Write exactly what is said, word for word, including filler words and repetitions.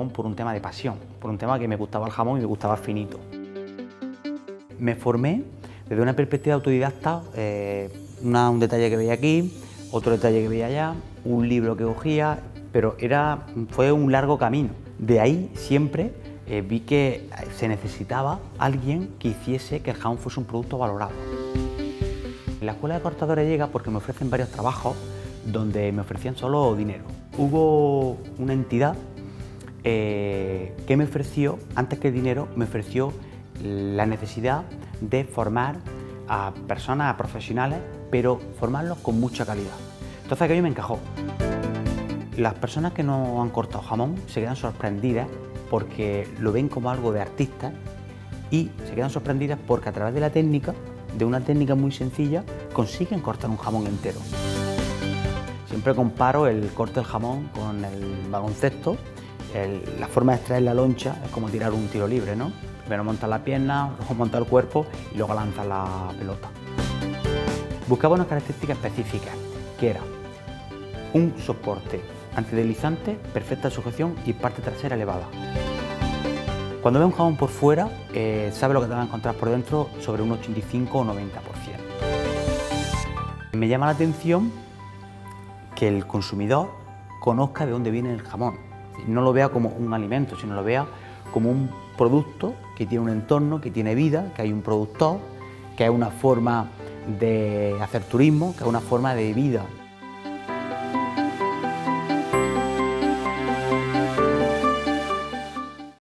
jamón por un tema de pasión, por un tema que me gustaba el jamón y me gustaba finito. Me formé desde una perspectiva autodidacta, eh, una, un detalle que veía aquí, otro detalle que veía allá, un libro que cogía, pero era, fue un largo camino. De ahí siempre eh, vi que se necesitaba alguien que hiciese que el jamón fuese un producto valorado. La Escuela de Cortadores llega porque me ofrecen varios trabajos donde me ofrecían solo dinero. Hubo una entidad eh, que me ofreció, antes que el dinero, me ofreció la necesidad de formar a personas, a profesionales, pero formarlos con mucha calidad. Entonces aquello me encajó. Las personas que no han cortado jamón se quedan sorprendidas porque lo ven como algo de artistas y se quedan sorprendidas porque a través de la técnica, de una técnica muy sencilla, consiguen cortar un jamón entero. Siempre comparo el corte del jamón con el baloncesto. El, la forma de extraer la loncha es como tirar un tiro libre, ¿no? Primero montas la pierna, luego montas el cuerpo y luego lanzas la pelota. Buscaba unas características específicas, que era un soporte antideslizante, perfecta sujeción y parte trasera elevada. Cuando ves un jamón por fuera, eh, sabes lo que te vas a encontrar por dentro sobre un ochenta y cinco o noventa por ciento. Me llama la atención que el consumidor conozca de dónde viene el jamón. No lo vea como un alimento, sino lo vea como un producto que tiene un entorno, que tiene vida, que hay un productor, que hay una forma de hacer turismo, que hay una forma de vida